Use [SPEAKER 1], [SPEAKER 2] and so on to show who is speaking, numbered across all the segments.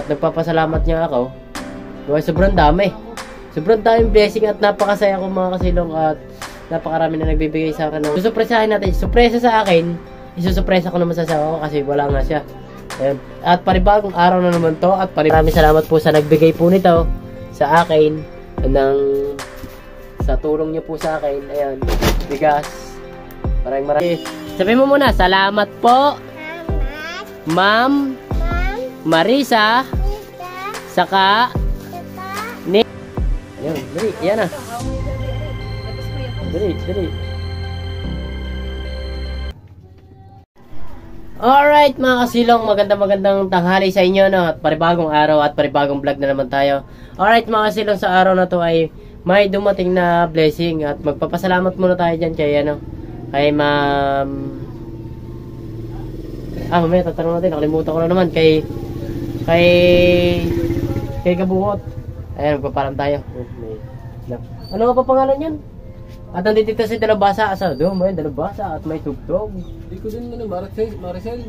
[SPEAKER 1] At nagpapasalamat niya ako. Sobrang dami. Sobrang daming blessing at napakasaya ko mga kasilong at napakarami na nagbibigay sa akin. Susupresahin natin. Supresa sa akin. Isusupresa ko naman sa asawa ko kasi wala nga siya. Ayan. At panibagong araw na naman to. At maraming salamat po sa nagbigay po nito sa akin. Sa tulong niyo po sa akin. Ayan. Bigas. Maraming. Sabihin mo muna, salamat po. Ma'am Marisa. Saka ni. Ayan. Dali. Ayan na. Dali. Alright mga kasilong, magandang tanghali sa inyo, no? At panibagong araw at panibagong vlog na naman tayo. Alright mga kasilong, sa araw na to ay may dumating na blessing. At magpapasalamat muna tayo dyan kay kay ma'am. Mamaya tatanong natin, nakalimutan ko na naman. Kay Kabungot. Ayan, magpapalam tayo. Ano nga pa pangalan yan? At nandito si Dalabasa, asado, may Dalabasa at may tugtog.
[SPEAKER 2] Hindi ko din Maricel.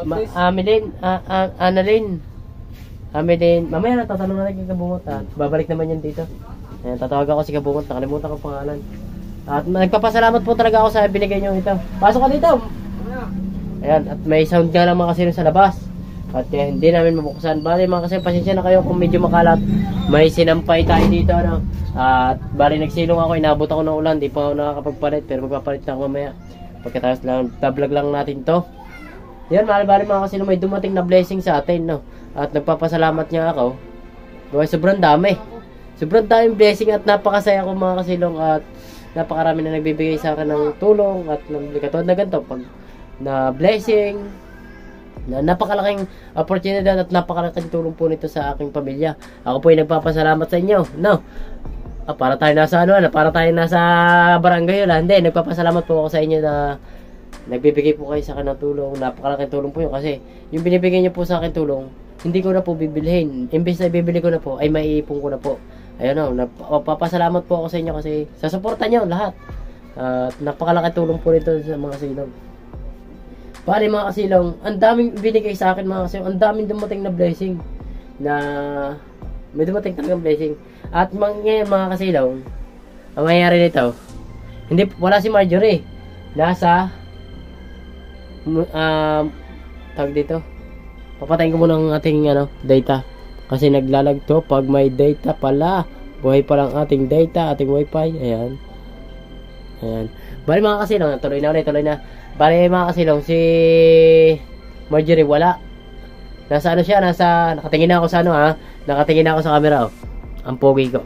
[SPEAKER 1] Ameline. Mamaya natatanong natin kay Kabungot at babalik naman yan dito. Ayan, tatawag ako si Kabungot, nakalimutan ko pangalan. At nagpapasalamat po talaga ako sa binigay nyo ito. Pasok ka dito! Ayan, at may sound nga lang mga kasilong sa labas. At kaya hindi namin mabuksan. Bali mga kasilong, pasensya na kayo kung medyo makalat. May sinampay tayo dito, ano. At bali nagsilong ako, inabot ako ng ulan. Di pa ako nakakapagpalit, pero magpapalit na ako mamaya. Pagkatapos lang, vlog lang natin to. Yan, bali mga kasilong, may dumating na blessing sa atin, no. At nagpapasalamat niya ako. Sobrang dami. Sobrang daming blessing at napakasaya ko mga kasilong. At napakarami na nagbibigay sa akin ng tulong. At katulad na ganito, pag na blessing, na napakalaking oportunidad at napakalaking tulong po nito sa aking pamilya. Ako po ay nagpapasalamat sa inyo, no? Para tayo nasa para tayo nasa barangay yun, hindi, nagpapasalamat po ako sa inyo na nagbibigay po kayo sa akin ng tulong. Napakalaking tulong po yun kasi yung binibigay niyo po sa akin tulong, hindi ko na po bibilhin. Imbes na ibibili ko na po, ay maiipon ko na po. Ayun, no, nagpapasalamat po ako sa inyo kasi sa suporta niyo lahat. Napakalaking tulong po nito sa mga silong. Pare mga kasilong, ang daming binigay sa akin mga kasilong, ang daming dumating na blessing. May dumating talagang blessing. At ngayon mga kasilong, ang mayayari nito, wala si Marjorie. Nasa, tawag dito, papatayin ko muna ang ating data. Kasi naglalag to pag may data pala. Buhay pa lang ating data, ating wifi. Ayan. Bali mga kasilong, tuloy na. Bali mga kasilong, si Marjorie wala. Nasa siya, nakatingin na ako sa nakatingin na ako sa camera, oh. Ang pogi ko.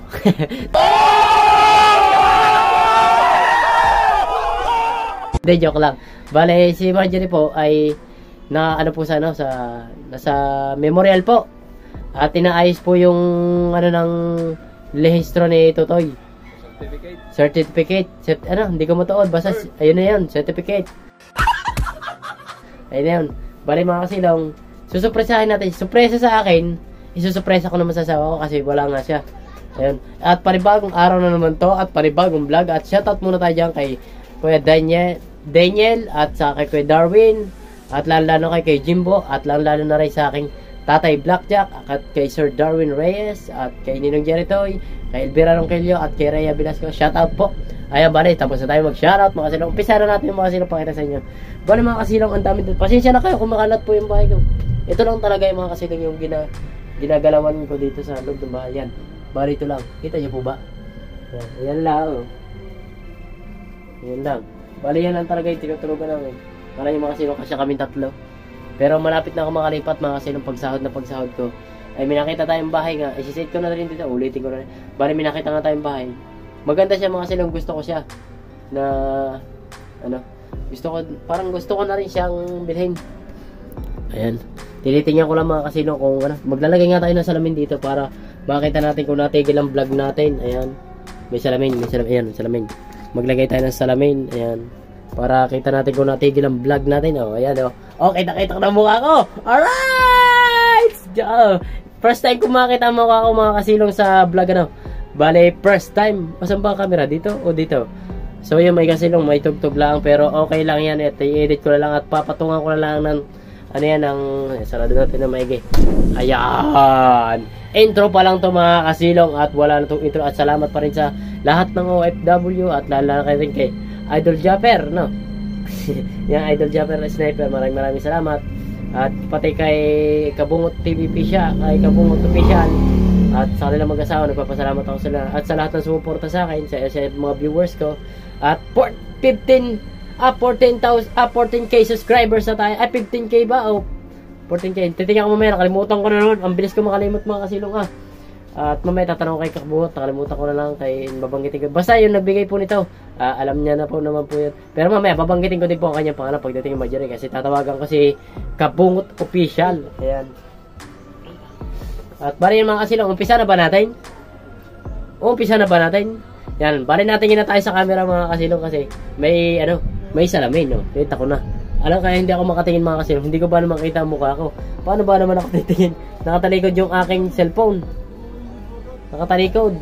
[SPEAKER 1] Hindi, joke lang. Bali si Marjorie po ay po nasa memorial po. At inaayos po yung ng lehistro ni Totoy. Certificate. Hindi ko matuod. Basta, ayun na yun. Certificate. Ayun na yun. Bali mga kasilong, susupresahin natin. Supresa sa akin. Isusupresa ko naman sa asawa ko kasi wala nga siya. Ayun. At panibagong araw na naman to. At panibagong vlog. At shoutout muna tayo dyan kay Kuya Daniel. At sa kay Kuya Darwin. At lalo kay Jimbo. At lalo na rin sa aking Tatay Blackjack, at kay Sir Darwin Reyes, at kay Ninong Jeritoy, kay Elvira Ronquillo, at kay Rhea Velasco. Shoutout po. Ayan, bali, tapos na tayo mag-shoutout mga kasilong. Umpisa na natin yung mga kasilong pakita sa inyo. Bali mga kasilong, ang dami dito. Pasensya na kayo kung makalat po yung bahay ko. Ito lang talaga yung mga kasilong yung ginagalawan ko dito sa loob ng bahay. Yan. Bali ito lang. Kita niyo po ba? Yan lang. Yan lang. Bali yan lang talaga yung tinutulugan namin. Para yung mga kasilong, kasya kaming tatlo. Pero malapit na ako makalipat mga kasilong, pagsahod ko. Ay minakita tayong bahay nga. Isisit ko na rin dito. Ulitin ko na rin. Bali minakita nga tayong bahay. Maganda siya mga kasilong. Gusto ko siya. Parang gusto ko na rin siyang bilhin. Ayan. Tinitingnan ko lang mga kasilong kung maglalagay nga tayo ng salamin dito para makita natin kung natigil ang vlog natin. Ayan. May salamin. Ayan, salamin. Maglagay tayo ng salamin. Ayan. Para kita natin kung natigil ang vlog natin. Ayan, okay, nakita ko na mukha ko. Alright! First time ko makita ang mukha ko mga kasilong sa vlog Bale, first time. Saan ba ang camera? Dito o dito? So yun, may kasilong, may tugtog lang. Pero okay lang yan. I-edit ko na lang at papatungan ko na lang ng ano yan ang sarado natin na maigi. Ayan, intro pa lang to mga kasilong at wala na tong intro. At salamat pa rin sa lahat ng OFW at lalo na rin kay Idol Japper, no? Yung Idol Japper na Sniper, maraming salamat. At pati kay Kabungot TV siya, kay Kabungot Official at sa kanila mag-asawa, nagpapasalamat ako sa lahat. At sa lahat ng sumuporta sa akin, sa mga viewers ko. At 14K subscribers na tayo. Ay, 15K ba? O 14K. Titingnan ko mamaya, nakalimutan ko na naman. Ang bilis ko makalimot mga kasilong At mamaya tatanong kay Kakbuhot, nakalimutan ko na lang kay babanggitin ko. Basta yung nagbigay po nito, alam niya na po naman po yun. Pero mamaya babanggitin ko din po ang kanyang pangalan pagdating ng Marjorie kasi tatawagan ko si Kabungot Official. Ayan. At bali yung mga kasilong, umpisa na ba natin? Umpisa na ba natin? Yan, bali natin yun na tayo sa camera mga kasilong kasi may salamin, no? Kita ko na. Alam kaya hindi ako makatingin mga kasilong, hindi ko ba naman kita ang mukha ko? Paano ba naman ako titingin? Nakatalikod yung aking cellphone. Nakatalikod.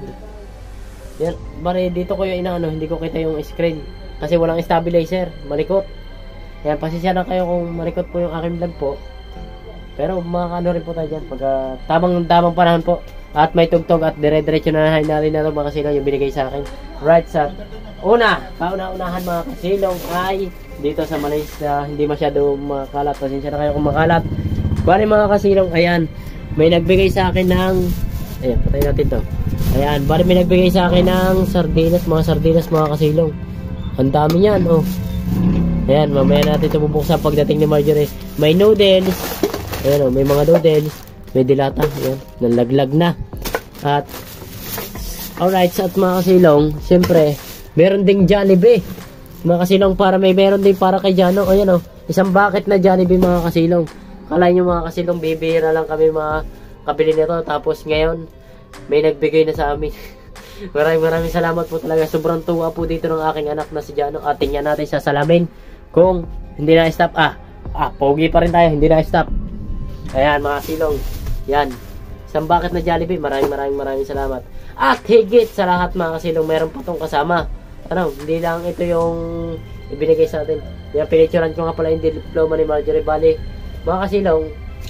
[SPEAKER 1] Yan, bali dito ko yung hindi ko kita yung screen kasi walang stabilizer, malikot. Yan, pasensya na kayo kung malikot po yung aking vlog po. Pero makakaano rin po tayo dyan pagka tamang panahon po. At may tugtog at dire-diretso na rin na mga kasilong yung binigay sa akin. Right sa kauna-unahan mga kasilong ay dito sa Malaysia, hindi masyado makalat. Pasensya na kayo kung makalat. Bali mga kasilong, ayan, may nagbigay sa akin ng ayan, patay natin to. Ayan, bali may nagbigay sa akin ng sardinas mga kasilong. Ang dami yan, oh. Ayan, mamaya natin ito bubuksan pagdating ni Marjorie. May noodles. Ayan, oh, may mga noodles. May dilata. Ayan, nalaglag na. At alright, at mga kasilong, siyempre, meron ding Jollibee. Mga kasilong, meron din para kay Jano. Ayan, oh, isang bucket na Jollibee mga kasilong. Kalahin nyo mga kasilong, bibihira lang kami kabili nito. Tapos ngayon, may nagbigay na sa amin. maraming salamat po talaga. Sobrang tuwa po dito ng aking anak na si Jano. At tingnan natin sa salamin kung hindi na stop. Pogi pa rin tayo, hindi na stop. Ayan mga silong, yan, isang bucket na Jollibee. Maraming salamat. At higit sa lahat mga kasilong, meron pa tong kasama. Hindi lang ito yung ibinigay sa atin. Yan, pinicturan ko nga pala yung diploma ni Marjorie. Bali mga kasilong,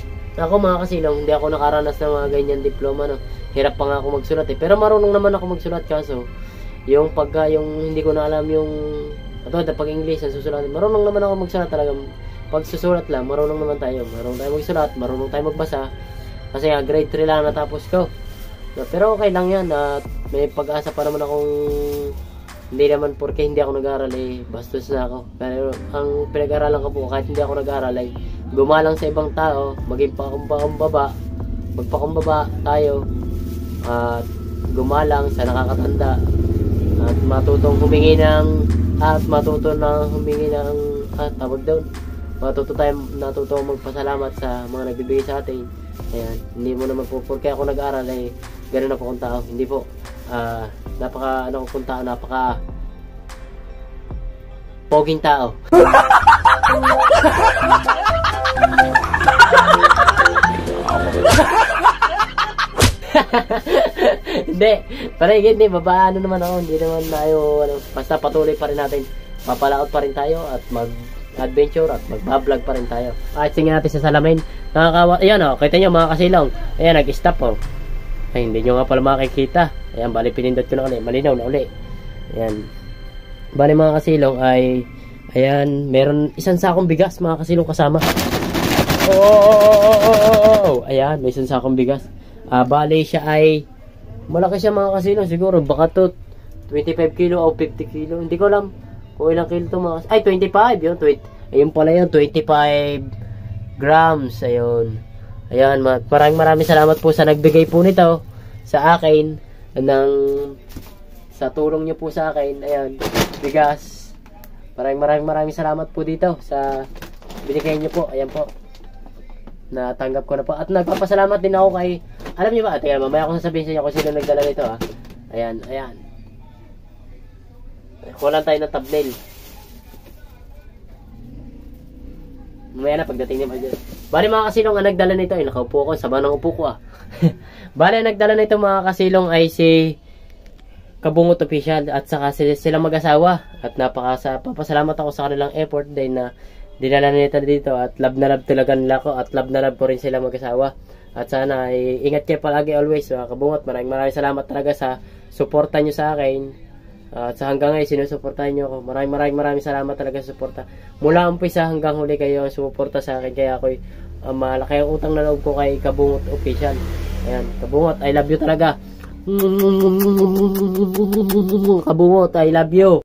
[SPEAKER 1] hindi ako nakaranas ng mga ganyan diploma, no. Hirap pa nga ako magsulat pero marunong naman ako magsulat. Kaso yung hindi ko na alam yung pag English ang susulatin, marunong naman ako magsulat talaga. Pag susulat lang, marunong naman tayo. Marunong tayo magsulat, marunong tayo magbasa. Kasi grade 3 lang natapos ko. Pero okay lang yan. May pag-asa pa naman akong hindi naman porke hindi ako nag-aaral bastos na ako. Pero ang pinag-aralan ko po, kahit hindi ako nag-aaral gumalang sa ibang tao, maging magpakumbaba tayo, at gumalang sa nakakatanda, at matutong humingi ng natuto magpasalamat sa mga nagbibigay sa atin. Ayan, hindi mo naman po porke ako nag-aaral ganun na po kung tao. Hindi po, napaka poging tao. Hindi, hindi, babaano naman ako. Hindi naman tayo, basta patuloy pa rin natin. Papalaot pa rin tayo at mag-adventure at mag-vlog pa rin tayo. Tingnan natin sa salamin. Nakakawa, ayan o, kita nyo mga kasilong. Ayan, nag-stop o. Ay, hindi nyo nga pala makikita. Ayan, bali pinindot ko na ulit. Malinaw na ulit. Ayan. Bali mga kasilong ay, ayan, meron isang sakong bigas mga kasilong kasama. Ayan, may isang sakong bigas. Bali siya ay, malaki siya mga kasilong. Siguro, baka to 25 kilo o 50 kilo. Hindi ko alam kung ilang kilo to mga kasilong. Ay, 25 yun. Ayun pala yun, 25 grams. Ayun. Ayan, maraming salamat po sa nagbigay po nito sa akin sa tulong niyo po sa akin. Ayan, bigas. Maraming salamat po dito sa binigay niyo po. Ayan po, natanggap ko na po. At nagpapasalamat din ako kay, alam niyo ba, tingnan, mamaya ako sasabihin sa inyo kung sino nagdala nito Ayan. Kulang tayo ng thumbnail. Mamaya na pagdating ni Marjorie. Bali mga kasilong, ang nagdala nito ay nakaupo ko, sama ng upo ko Bali ang nagdala nito mga kasilong ay si Kabungot Official at saka sila mag-asawa. At papasalamat ako sa kanilang effort din na dinala nila dito at love na love talaga nila ako at love na love ko rin sila mag-asawa. At sana ingat kayo palagi always mga kabungot. Maraming salamat talaga sa suporta nyo sa akin. At sa hanggang ngayon sinusuportahan nyo ako. Maraming salamat talaga sa suporta. Mula umpisa hanggang huli kayo sumuporta sa akin. Kaya ako'y malaki ang utang na loob ko kay Kabungot Official. Ayan, Kabungot, I love you talaga. Kabungot, I love you.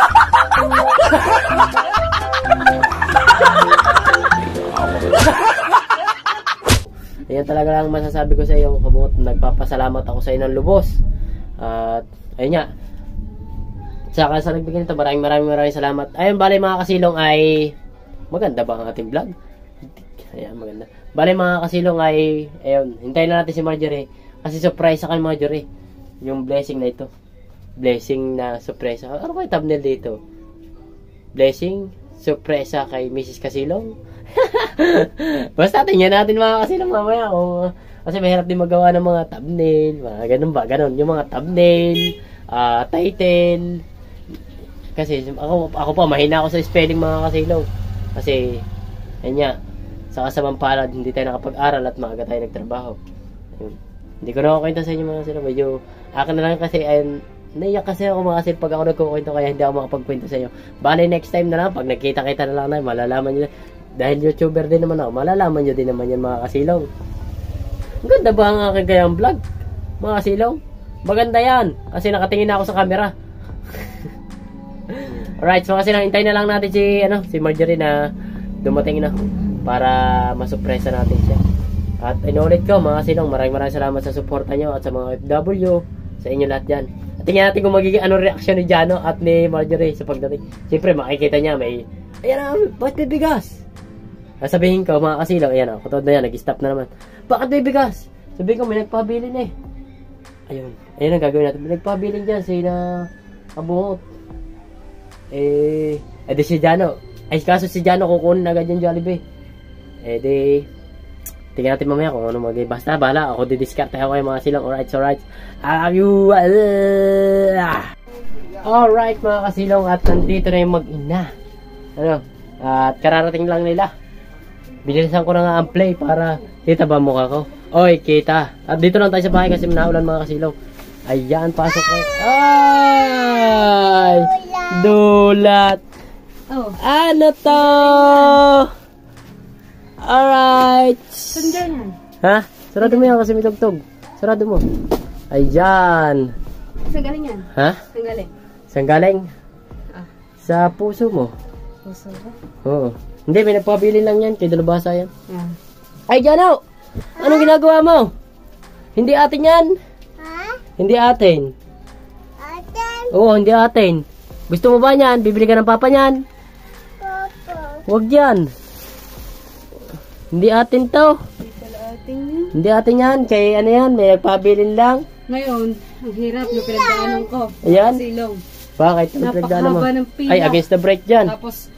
[SPEAKER 1] Ayan talaga lang masasabi ko sa iyo, Kabungot. Nagpapasalamat ako sa iyo ng lubos. At ayun nga. Saka sa nagbigay nito, maraming salamat. Ayun, bali mga kasilong ay maganda ba ang ating vlog? Ayan, maganda. Bali mga kasilong ay ayun, hintayin na natin si Marjorie. Kasi surprise sa kay Marjorie. Yung blessing na ito. Blessing na surprise. Ano ba yung thumbnail dito? Blessing, surpresa kay Mrs. Kasilong. Basta tingnan natin mga kasilong mamaya. Kasi mahirap din magawa ng mga thumbnail. Mga ganun ba? Ganun. Yung mga thumbnail, title. Kasi ako pa, mahina ako sa spelling mga kasilong. Kasi, ayun nga, sa kasamang palad, hindi tayo nakapag-aral at maaga tayo nagtrabaho. Ayun. Hindi ko na ako kwento sa inyo mga kasilong. Medyo, akin na lang kasi, ayun, naiyak kasi ako mga kasilong pag ako nagkukwento kaya hindi ako makapagkwento sa inyo. Bale, next time na lang, pag nagkita-kita na lang na, malalaman nyo. Dahil YouTuber din naman ako, malalaman nyo din naman yan mga kasilong. Ang ganda ba ang aking kayang vlog? Mga kasilong? Maganda yan. Kasi nakatingin na ako sa camera. Alright, so kasi hintayin na lang natin si Marjorie na dumating na para masupresa natin siya. At inulit ko mga kasilong, maraming salamat sa suporta nyo at sa mga FW, sa inyo lahat dyan. At tingnan natin kung magiging reaction ni Jano at ni Marjorie sa pagdating. Siyempre makikita niya may, ayan na, bakit may bigas? Sabihin ko mga kasilong, ayan na, katod na yan, nag-stop na naman. Bakit may bigas? Sabihin ko may nagpabilin eh. Ayun ang gagawin natin. May nagpabilin dyan, sila Kabungot. Di si Jano. Ay, kaso si Jano kukunin agad yung Jollibee. Tingnan natin mamaya kung ano magiging. Basta, bahala. Ako didiscarte ako kayo mga silang. Alright. Alright mga kasilong. At nandito na yung mag-ina. At kararating lang nila. Bilisan ko na nga ang play para kita ba mukha ko? Oy, kita. At dito lang tayo sa bahay kasi manaulan mga kasilong. Ayan, pasok kayo. Ay! Dulat!
[SPEAKER 3] Oh.
[SPEAKER 1] Ano to? Alright!
[SPEAKER 3] Sundan.
[SPEAKER 1] Ha? Sarado mo yan kasi may tugtog. Sarado mo. Ayan!
[SPEAKER 3] Saan galing yan?
[SPEAKER 1] Ha?
[SPEAKER 3] Saan galing?
[SPEAKER 1] Saan galing?
[SPEAKER 3] Ah.
[SPEAKER 1] Sa puso mo.
[SPEAKER 3] Puso ba?
[SPEAKER 1] Oo. Hindi, may nagpabili lang yan. Kay dalubasa yan.
[SPEAKER 3] Ah.
[SPEAKER 1] Ay, Jano! Anong ginagawa mo? Hindi atin yan. Hindi atin.
[SPEAKER 4] Atin?
[SPEAKER 1] Oo, hindi atin. Gusto mo ba niyan? Bibili ka ng papa niyan?
[SPEAKER 4] Papa.
[SPEAKER 1] Huwag yan. Hindi atin to.
[SPEAKER 3] Hindi pala ating yun.
[SPEAKER 1] Hindi atin yan. Kaya ano yan, may nagpabilin lang.
[SPEAKER 3] Ngayon, ang hirap yung pinagdaanan ko.
[SPEAKER 1] Ayan.
[SPEAKER 3] Silong.
[SPEAKER 1] Bakit? Ano pinagdaanan mo?
[SPEAKER 3] Napakahaba ng pila.
[SPEAKER 1] Ay, against the break dyan.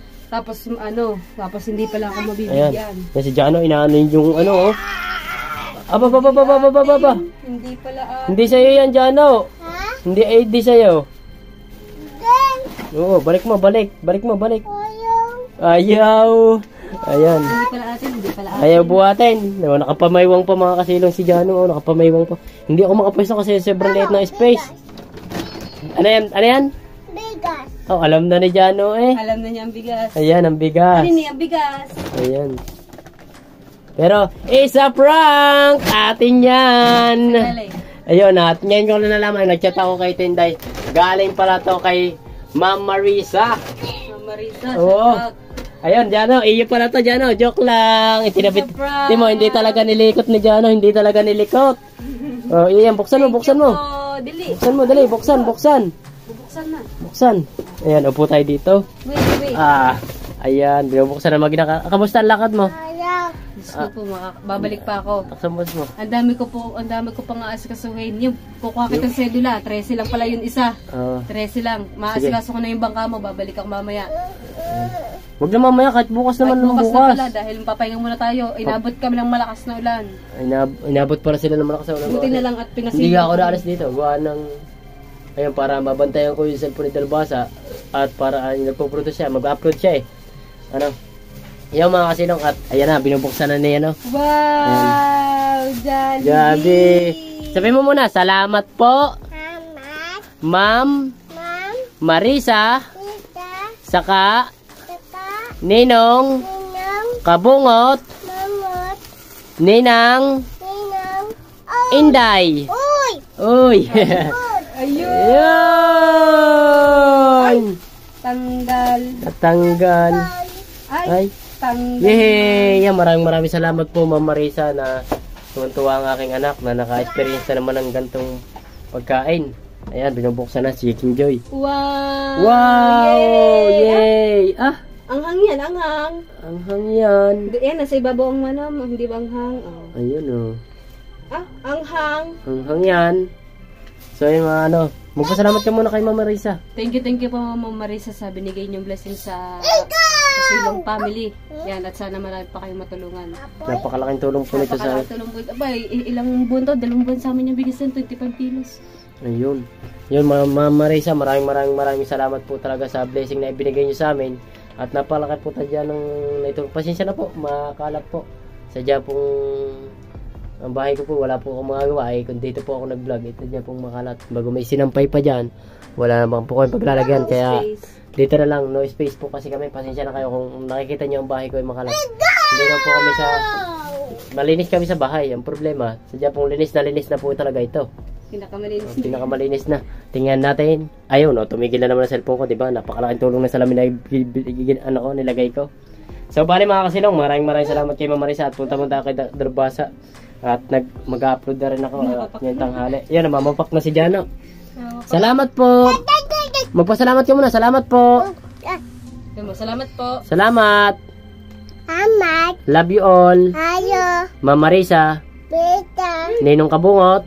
[SPEAKER 3] Tapos hindi pala ako
[SPEAKER 1] Ayan.
[SPEAKER 3] mabibigyan.
[SPEAKER 1] Yan si Jano, inaano yung ano, oh. Aba.
[SPEAKER 3] Hindi pala
[SPEAKER 1] Hindi sa'yo yan, Jano.
[SPEAKER 4] Ha?
[SPEAKER 1] Hindi sa'yo.
[SPEAKER 4] Then,
[SPEAKER 1] Oo, balik mo.
[SPEAKER 4] ayaw.
[SPEAKER 1] Ayaw. Ayan.
[SPEAKER 3] Hindi pala atin.
[SPEAKER 1] Ayaw buhatin. No, nakapamaywang pa mga kasilong si Jano. Oh, nakapamaywang pa. Hindi ako makapwesto kasi sobrang liit ng space. Ano yan?
[SPEAKER 4] Bigas.
[SPEAKER 1] Oh, alam na ni Jano eh.
[SPEAKER 3] Alam na niya ang bigas.
[SPEAKER 1] Ayan, ang bigas.
[SPEAKER 3] Ano niya ang bigas?
[SPEAKER 1] Ayan. Pero, isa prank! Atin yan!
[SPEAKER 3] Galing.
[SPEAKER 1] Ayun, at ngayon ko na nalaman, nagchat ako kay Tinday. Galing pala to kay Ma'am Marisa.
[SPEAKER 3] Marisa.
[SPEAKER 1] Oo. Ayun, Jano, iyo pala to, Jano. Joke lang. Itinabit.
[SPEAKER 3] Surprise!
[SPEAKER 1] Timo, hindi talaga nilikot ni Jano. Hindi talaga nilikot. Oh, iyan, buksan mo.
[SPEAKER 3] Oh, dili.
[SPEAKER 1] Buksan mo, dali. Buksan.
[SPEAKER 3] Bubuksan na.
[SPEAKER 1] Buksan. Ayan, upo tayo dito.
[SPEAKER 3] Wait.
[SPEAKER 1] Ayan, binubuksan na maginaka. Kamusta ang lakad mo?
[SPEAKER 4] Ayaw.
[SPEAKER 3] Diyos ko po, babalik pa ako.
[SPEAKER 1] Taksan mo.
[SPEAKER 3] Ang dami ko pang aasikasuhin. Yung kukuha kita ng sedula, 13 lang pala yung isa. 13 lang. Maasikaso ko na yung bangka mo, babalik ako mamaya.
[SPEAKER 1] Huwag na mamaya, kahit bukas naman
[SPEAKER 3] Kahit bukas
[SPEAKER 1] bukas.
[SPEAKER 3] na pala, dahil papahinga muna tayo. Inabot kami ng malakas na ulan.
[SPEAKER 1] Inabot para sila ng malakas na ulan.
[SPEAKER 3] Buti na lang at pinasilip.
[SPEAKER 1] Hindi ako naalis dito. Gawa ng... Ayun, para mabantayan ko yung cellphone ni Dalbasa. At para nagpo-produce siya. Mag-upload siya eh. Ano? Yung mga kasilong at ayan na, binubuksan na niya, no?
[SPEAKER 3] Wow! Jollibee!
[SPEAKER 1] Jollibee! Sabihin mo muna, salamat po,
[SPEAKER 4] Mamat.
[SPEAKER 1] Ma'am
[SPEAKER 4] Mam.
[SPEAKER 1] Marisa,
[SPEAKER 4] Tita.
[SPEAKER 1] saka
[SPEAKER 4] Tata.
[SPEAKER 1] Ninong
[SPEAKER 4] Ninang.
[SPEAKER 1] Kabungot,
[SPEAKER 4] Mamot.
[SPEAKER 1] Ninang
[SPEAKER 4] Ninang.
[SPEAKER 1] Inday.
[SPEAKER 4] Uy.
[SPEAKER 1] Uy!
[SPEAKER 3] Ayun!
[SPEAKER 1] Ayun!
[SPEAKER 3] Tanggal.
[SPEAKER 1] Natanggal.
[SPEAKER 3] Ay,
[SPEAKER 1] Ay!
[SPEAKER 3] tanggal.
[SPEAKER 1] Yay! Yan, maraming salamat po, Ma'am Marisa, na tuwan-tuwa ang aking anak na naka-experience na naman ng gantong pagkain. Ayan, binubuksan na si King Joy.
[SPEAKER 3] Wow!
[SPEAKER 1] Wow! Yay! Ah!
[SPEAKER 3] Anghang yan, anghang.
[SPEAKER 1] Anghang yan.
[SPEAKER 3] Yan, nasa ibabaw ang manam, hindi ba anghang? Oh.
[SPEAKER 1] Ayun oh.
[SPEAKER 3] Ah, anghang.
[SPEAKER 1] Anghang yan. So yun mga ano, magpasalamat ka muna kay Ma'am Marisa.
[SPEAKER 3] Thank you po Ma'am Marisa sa binigay niyong blessing sa Silong family. Yan, at sana marami pa kayong matulungan.
[SPEAKER 1] Napakalaking tulong po nito sa akin.
[SPEAKER 3] Napakalaking tulong. Abay, ilang buwan to? 2 buwan sa amin yung bigas ng 25 kilos.
[SPEAKER 1] Ayun. Yun, Ma'am Marisa, maraming salamat po talaga sa blessing na ibinigay niyo sa amin. At napalaki po tadya ng ito. Pasensya na po, makalat po. Sadya pong ang bahay ko po, wala po akong magagawa. Kung dito po ako nag-vlog, ito dyan pong makalat. Bago may sinampay pa dyan, wala naman po kayong paglalagyan. Kaya dito na lang, no space po kasi kami. Pasensya na kayo kung nakikita niyo ang bahay ko ay makalat. Hindi na po kami sa... Malinis kami sa bahay. Ang problema, sadya pong linis na po talaga ito.
[SPEAKER 3] Pinakamalinis.
[SPEAKER 1] Pinakamalinis na. Tingnan natin. Ayun, no, tumigil na naman ang cellphone ko, di ba? Napakalaking tulong na salamin na nilagay ko. So, bali mga kasilong, maraming salamat kay Ma'am Marisa at punta kay Darbasa. At mag-upload na rin ako ngayong tanghali. Yan, namamak na si Jano. Salamat po. Magpasalamat ka muna. Salamat po.
[SPEAKER 3] Salamat po.
[SPEAKER 1] Salamat.
[SPEAKER 4] Amat.
[SPEAKER 1] Love you all.
[SPEAKER 4] Ayo.
[SPEAKER 1] Ma'am Marisa.
[SPEAKER 4] Beta.
[SPEAKER 1] Ninong Kabungot.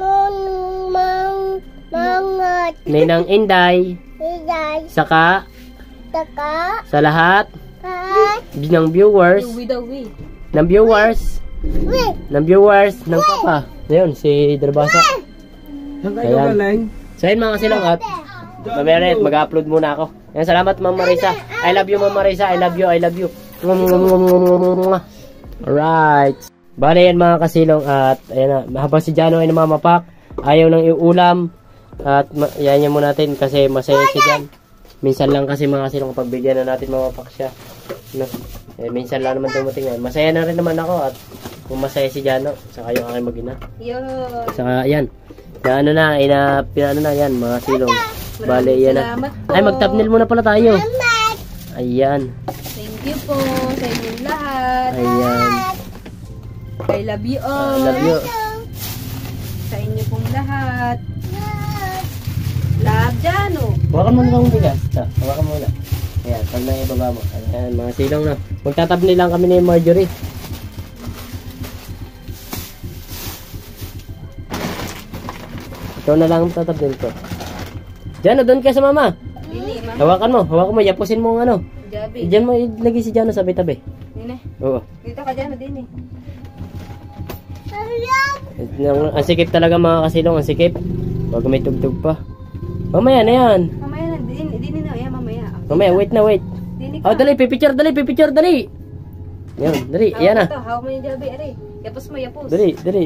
[SPEAKER 4] Mangot.
[SPEAKER 1] Ninang Inday.
[SPEAKER 4] Iday.
[SPEAKER 1] Saka
[SPEAKER 4] Taka.
[SPEAKER 1] sa lahat
[SPEAKER 4] Kat.
[SPEAKER 1] ng viewers. Ng viewers.
[SPEAKER 4] Wait.
[SPEAKER 1] Ng viewers ng Papa. Ayun, si Darbasa. Ayan. So yun mga kasilong at mamaya ulit, mag-upload muna ako. Ayan, salamat Ma'am Marisa. I love you Ma'am Marisa. I love you. Alright. Bale yan mga kasilong at ayan na, habang si Jano ay namamapak, ayaw nang iulam at yan mo natin kasi masaya siya dyan. Minsan lang kasi mga kasilong kapag bigyan na natin mamapak siya. No? Minsan lang naman dumating yan. Masaya na rin naman ako at kung masaya si Jano, saka yung aking mag-ina. Saka yan. Na ano na, pinano na yan mga silong. Bale yan na. Ay, mag-thumbnail muna pala tayo. Ayan.
[SPEAKER 3] Thank you po sa inyong lahat.
[SPEAKER 1] Ayan.
[SPEAKER 3] I love you all.
[SPEAKER 1] I love you.
[SPEAKER 3] Sa inyo pong lahat. Love Jano.
[SPEAKER 1] Hawakan mo na lang bigas. Hawakan mo na. Ayan, pag na ibaba mo. Ayan, mga silong na. Magtatabni lang kami ni Marjorie. Ikaw na lang tatabnin ko. Jano, doon ka sa mama.
[SPEAKER 3] Dini, mama.
[SPEAKER 1] Hawakan mo, yapusin mo ang ano.
[SPEAKER 3] Jabi.
[SPEAKER 1] Diyan mo ilagay si Jano sa tabi.
[SPEAKER 3] Dini.
[SPEAKER 1] Oo.
[SPEAKER 3] Dito ka Jano, Dini.
[SPEAKER 1] Ang sikip talaga mga kasilong, ang sikip. Bago may tugtog pa. Mamaya na yan.
[SPEAKER 3] Mamaya na, Dini na. Ayan, mamaya.
[SPEAKER 1] Mamaya, wait.
[SPEAKER 3] Dini ka.
[SPEAKER 1] Oh, dali, pipicture, dali. Yan, dali, yan na.
[SPEAKER 3] Hawak mo yung Jabi, aray. Yapos mo, yapos.
[SPEAKER 1] Dali.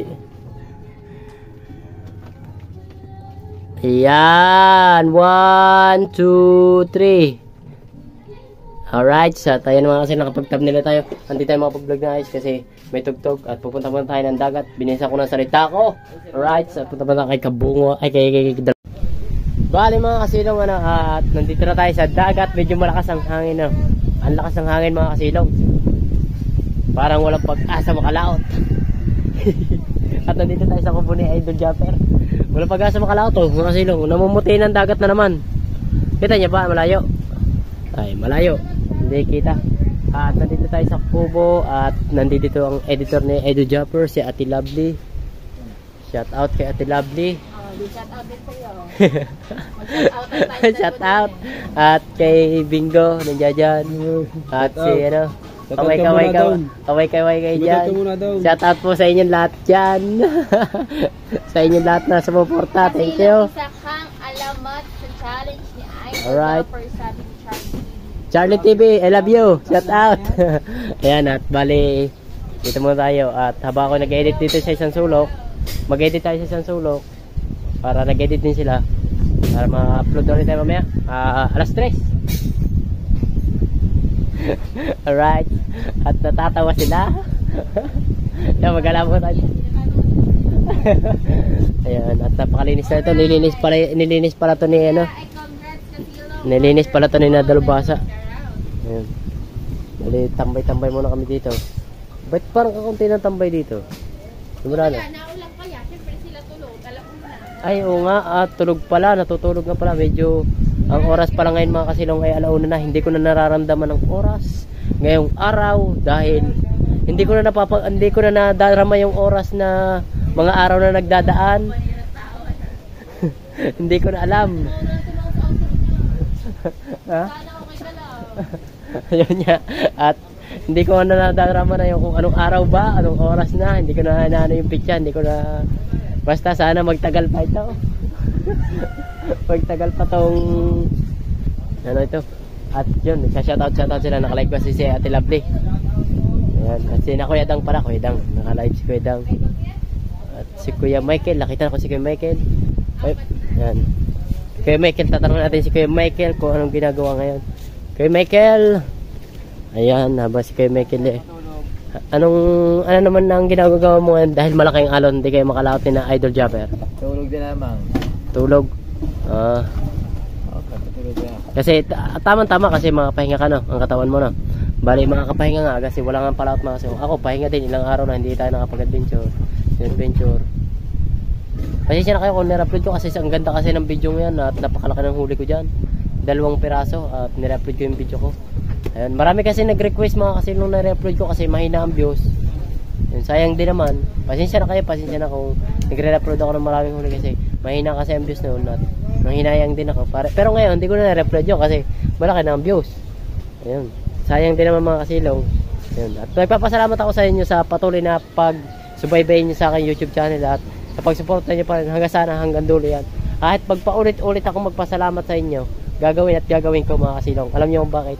[SPEAKER 1] Ayan, 1, 2, 3. Alright, sa tayo naman kasi nakapag-thumbnail na tayo. Hindi tayo makapag-vlog na ayos kasi may tugtog at pupunta muna tayo ng dagat. Binisa ko ng salita ko. Alright, sa punta muna kay Kabungo, ay kay Bali mga kasilong ano, at nandito na tayo sa dagat. Medyo malakas ang hangin na. Ang lakas ng hangin mga kasilong. Parang walang pag-asa makalaot. At nandito tayo sa kubo ni Idol Japper. Walang pag-asa makalaot oh, mga kasilong. Namumuti ng dagat na naman. Kita niya ba? Malayo. Ay, malayo. Hindi kita. At nandito tayo sa kubo. At nandito ang editor ni Idol Japper, si Ate Lovely. Shout out kay Ate Lovely.
[SPEAKER 3] Shout out din sa'yo.
[SPEAKER 1] Shout out. At kay Bingo, nandiyan dyan. At si ano, kaway kay dyan. Shout out po sa inyong lahat dyan. Sa inyong lahat na sumuporta. Thank you.
[SPEAKER 4] Isa kang alamat sa challenge ni Idol
[SPEAKER 1] Alright.
[SPEAKER 4] Japper, sabi ni Charlie.
[SPEAKER 1] Charlie TV, I love you. Shout out. Ayan, at bali, dito muna tayo. At habang ako nag-edit dito sa isang sulok, mag-edit tayo sa isang sulok para nag-edit din sila. Para ma-upload ulit tayo mamaya. Alas 3. Alright. At natatawa sila. Yan, mag-alabo tayo. Ayan, at napakalinis na ito. Nilinis pala ito ni ano. Nilinis pala ito ni Nadalbasa. Ayan. Dali, tambay-tambay muna kami dito. Ba't parang kakunti ng tambay dito? Simula na.
[SPEAKER 3] Naulang kaya, siyempre sila tulog. Alam mo na.
[SPEAKER 1] Ay, oo nga, tulog pala, natutulog nga pala. Medyo, ang oras pala ngayon mga kasilong ay alauna na. Hindi ko na nararamdaman ng oras ngayong araw dahil hindi ko na nadarama yung oras na mga araw na nagdadaan. Hindi ko na alam. Ha? Ayun niya. At hindi ko na nadarama na yung kung anong araw ba, anong oras na. Hindi ko na yung picture, hindi ko na. Basta sana magtagal pa ito. Magtagal pa tong ano ito. At yun, shoutout sila. Naka-live kasi si Ate Lovely. Ayan. At si Kuya Dang pala, Kuya Dang. Naka-live si Kuya Dang. At si Kuya Michael, nakita ko si Kuya Michael. Ay, ayan. Kuya Michael, tatanungin natin si Kuya Michael kung anong ginagawa ngayon. Kuya Michael. Ayan, habang si Kuya Michael eh. Ano naman ang ginagawa mo ngayon dahil malaking alon, hindi kayo makalaot ni na Idol Jabber?
[SPEAKER 2] Tulog din naman.
[SPEAKER 1] Tulog?
[SPEAKER 2] Tulog na.
[SPEAKER 1] Kasi tama-tama kasi makapahinga ka no, ang katawan mo no. Bali makakapahinga nga kasi wala nga palaot mga kasi ako pahinga din ilang araw na hindi tayo nakapag-adventure. Pasensya na kayo kung nire-upload ko kasi ang ganda kasi ng video ngayon at napakalaki ng huli ko diyan. 2 piraso at nire-upload ko yung video ko. Ayun, marami kasi nag-request mga kasi nung nire-upload ko kasi mahina ang views. Yun, sayang din naman. Pasensya na kayo, pasensya na kung nagre-upload ako ng maraming huli kasi mahina kasi ang views noon at nanghinayang din ako. Pero ngayon, hindi ko na nire-upload yun kasi malaki na ang views. Ayun. Sayang din naman mga kasilong. Ayun. At nagpapasalamat ako sa inyo sa patuloy na pag-subaybay nyo sa aking YouTube channel at sa pag-suporta nyo pa rin hanggang sana hanggang dulo yan. Kahit pagpaulit-ulit ako magpasalamat sa inyo, gagawin at gagawin ko mga kasilong. Alam nyo kung bakit?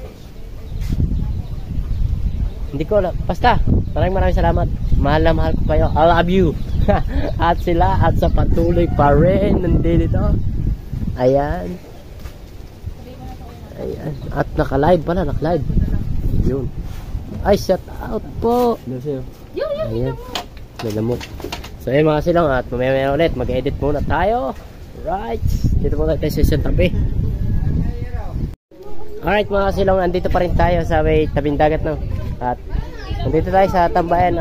[SPEAKER 1] Hindi ko alam. Basta, maraming salamat. Mahal na mahal ko kayo. I love you. At sila at sa patuloy pa rin nandito. Ayan. Ayan. At naka-live pala, naka-live. Yun. Ay, shout out po. Ayan. Nalamok. So ayun mga silang at mamaya ulit mag-edit muna tayo. Right. Dito muna tayo sa tabi. Alright mga silang, andito pa rin tayo sa may tabing dagat no. At nandito tayo sa tambayan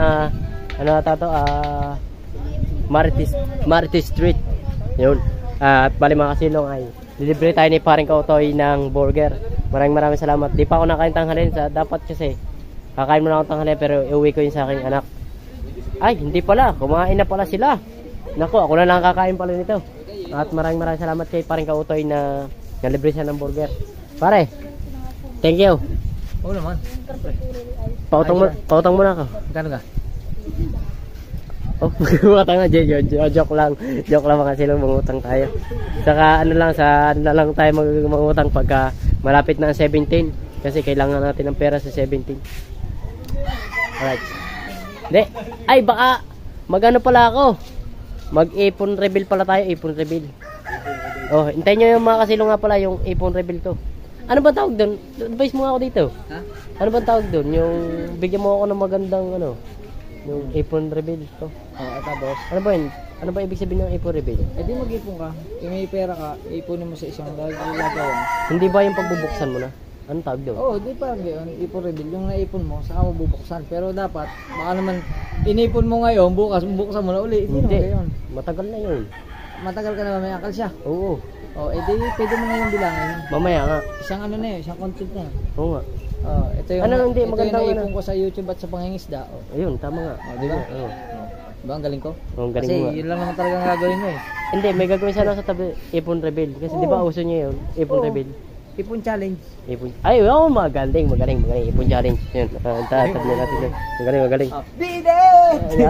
[SPEAKER 1] Marites Street. Yun. At bali mga kasilong ay dilibre tayo ni paring Kautoy ng burger. Maraming salamat. Di pa ako nakain tanghalian sa dapat kasi kakain muna ako tanghalian pero iuwi ko yun sa aking anak. Ay, hindi pala. Kumain na pala sila. Naku, ako na lang kakain pala nito. At maraming salamat kay paring Kautoy na nalibre siya ng burger. Pare, thank you.
[SPEAKER 2] Oo naman.
[SPEAKER 1] Pautang mo na ako.
[SPEAKER 2] Magkano ka?
[SPEAKER 1] Oh, magutang na, joke lang. Joke lang mga silang mangutang tayo. Saka ano lang tayo mangutang pagka malapit na ang 17 kasi kailangan natin ng pera sa 17. Alright. Hindi. Ay baka magano pala ako. Mag-ipon reveal pala tayo, ipon reveal. Oh, hintayin nyo yung mga kasilong nga pala yung ipon reveal to. Ano ba tawag doon? Advice mo ako dito.
[SPEAKER 2] Ha?
[SPEAKER 1] Ano ba tawag doon? Yung bigyan mo ako ng magandang ano, yung ipon reveal to.
[SPEAKER 2] Tapos?
[SPEAKER 1] Ano ba yun? Ano ba ibig sabihin ng ipon reveal?
[SPEAKER 2] Eh di mag-ipon ka. Kung may pera ka, ipunin mo sa isang lagawan.
[SPEAKER 1] Hindi ba yung pagbubuksan mo na? Ano tawag doon?
[SPEAKER 2] Oo, di pa yun. Ipon reveal. Yung naipon mo, saka mo bubuksan. Pero dapat, baka naman, inipon mo ngayon, buksan mo na uli.
[SPEAKER 1] Hindi.
[SPEAKER 2] Yun.
[SPEAKER 1] Matagal na yun.
[SPEAKER 2] Matagal ka na may akal siya.
[SPEAKER 1] Oo.
[SPEAKER 2] Oh, eh di pwede mo ngayon bilangin.
[SPEAKER 1] Mamaya nga.
[SPEAKER 2] Isang ano na yun, isang content na.
[SPEAKER 1] Oo nga.
[SPEAKER 2] Oh, ito yung,
[SPEAKER 1] Ano, hindi,
[SPEAKER 2] ito
[SPEAKER 1] magandang
[SPEAKER 2] yung naipon ko sa YouTube at sa pangingisda. Oh.
[SPEAKER 1] Ayun, tama nga.
[SPEAKER 2] Oh, di ba?
[SPEAKER 1] Oo.
[SPEAKER 2] Diba ang galing ko?
[SPEAKER 1] Oo, galing
[SPEAKER 2] Kasi
[SPEAKER 1] mo nga.
[SPEAKER 2] yun lang naman talagang gagawin mo eh.
[SPEAKER 1] Hindi, may gagawin sana sa tabi, ipon reveal. Kasi di ba uso niya yun? Ipon
[SPEAKER 2] Oo.
[SPEAKER 1] reveal.
[SPEAKER 2] Ipon challenge.
[SPEAKER 1] Ipon. Ay, oh, magaling. Ipon challenge. Yun. Tabi natin yun. Magaling.
[SPEAKER 2] Bide!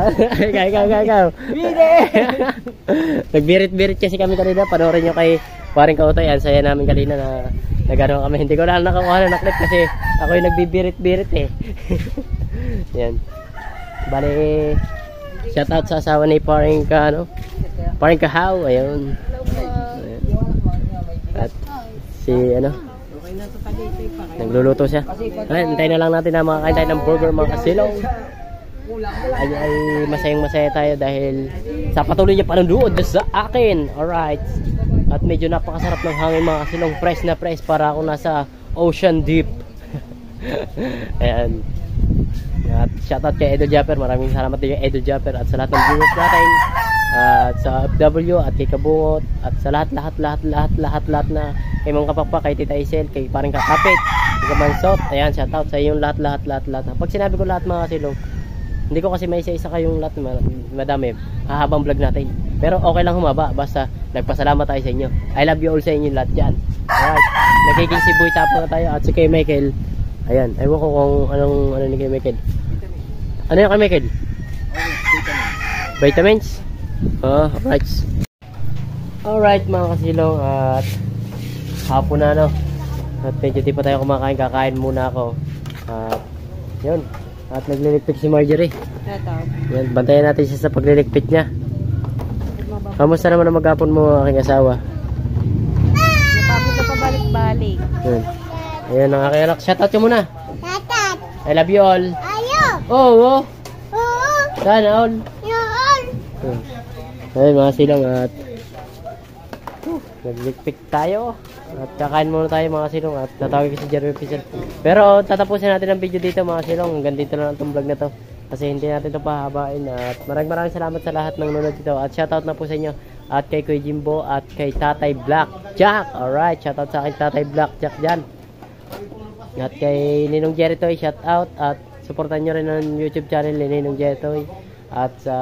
[SPEAKER 1] Ikaw.
[SPEAKER 2] Bide!
[SPEAKER 1] Nagbirit-birit kasi kami kanina. Panoorin nyo kay paring kautoy. Ang saya namin kanina na nagano kami. Hindi ko na nakakuha na clip kasi ako yung nagbibirit-birit eh. Yan. Bale, shout out sa asawa ni paring ka, ano? Paring kahaw, ayun. At si, ano? Nagluluto siya. Ay, hintayin na lang natin na makakain tayo ng burger mga kasilong. Ay masayang-masaya tayo dahil sa patuloy niya panunood sa akin. Alright. At medyo napakasarap ng hangin mga kasilong. Fresh na fresh para ako nasa ocean deep. Ayan. At shoutout kay Edo Japper. Maraming salamat din kay Edo Japper at sa lahat ng viewers natin. At sa FW at kay Kabungot at sa lahat na kay mga kapakpak, kay Tita Isel, kay paring kakapit, kay Kamansot. Ayan, shoutout sa inyong lahat. Pag sinabi ko lahat mga kasilong, hindi ko kasi may isa-isa kayong lahat, madami, hahabang vlog natin. Pero okay lang humaba, basta nagpasalamat tayo sa inyo. I love you all sa inyo lahat dyan. Alright, nagiging si Boy Tapo na tayo at si kay Michael. Ayan, ewan ko kung anong ni kay Michael. Ano yung kay Michael? Vitamins? Alright. Alright mga kasilong, at hapon na no. At medyo di pa tayo kumakain, kakain muna ako. At yun. At nagliligpit si Marjorie. Yan, bantayan natin siya sa pagliligpit niya. Kamusta naman ang maghapon mo aking asawa?
[SPEAKER 3] Napapit na pabalik-balik.
[SPEAKER 1] Yan. Ayan ang aking anak. Shoutout ka muna.
[SPEAKER 4] Tatat.
[SPEAKER 1] I love you all.
[SPEAKER 4] Ayo.
[SPEAKER 1] Oh.
[SPEAKER 4] Oo.
[SPEAKER 1] Sana all.
[SPEAKER 4] Yun.
[SPEAKER 1] Ayun mga silang at nagligpit tayo. At kakain muna tayo mga silong at tatawag ko si Jeremy Official. Pero tatapusin natin ang video dito mga silong. Hanggang dito lang itong vlog na to. Kasi hindi natin ito pahabain. At maraming salamat sa lahat ng nanonood dito. At shoutout na po sa inyo. At kay Kuya Jimbo at kay Tatay Black Jack. Alright, shoutout sa akin Tatay Black Jack dyan. At kay Ninong Jeritoy, shoutout. At supportan nyo rin ang YouTube channel ni Ninong Jeritoy. At sa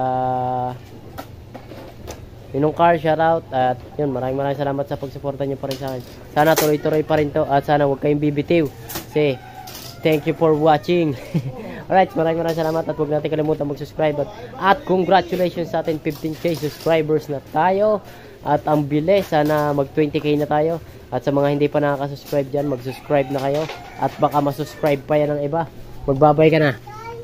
[SPEAKER 1] Ninong Car, shoutout. At yun, maraming salamat sa pagsuporta nyo pa rin sa akin. Sana tuloy-tuloy pa rin to. At sana huwag kayong bibitiw. Kasi, thank you for watching. Alright, maraming salamat. At huwag natin kalimutan mag-subscribe. At congratulations sa atin, 15k subscribers na tayo. At ang bilis, sana mag 20k na tayo. At sa mga hindi pa nakaka-subscribe dyan, mag-subscribe na kayo. At baka ma-subscribe pa yan ng iba. Magbabay ka na.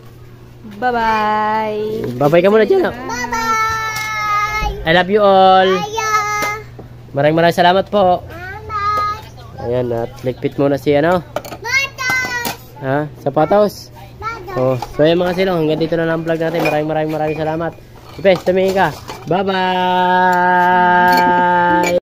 [SPEAKER 3] Bye-bye.
[SPEAKER 1] Babay ka muna dyan.
[SPEAKER 4] Bye-bye.
[SPEAKER 1] I love you all.
[SPEAKER 4] Ayo.
[SPEAKER 1] Maraming salamat po.
[SPEAKER 4] Mama.
[SPEAKER 1] Ayan, at ligpit muna si ano.
[SPEAKER 4] Batas.
[SPEAKER 1] Ha? Sapatos.
[SPEAKER 4] Batas.
[SPEAKER 1] Oh, so yun mga silong, hanggang dito na lang ang vlog natin. Maraming salamat. Ipes, tumingin ka. Bye-bye.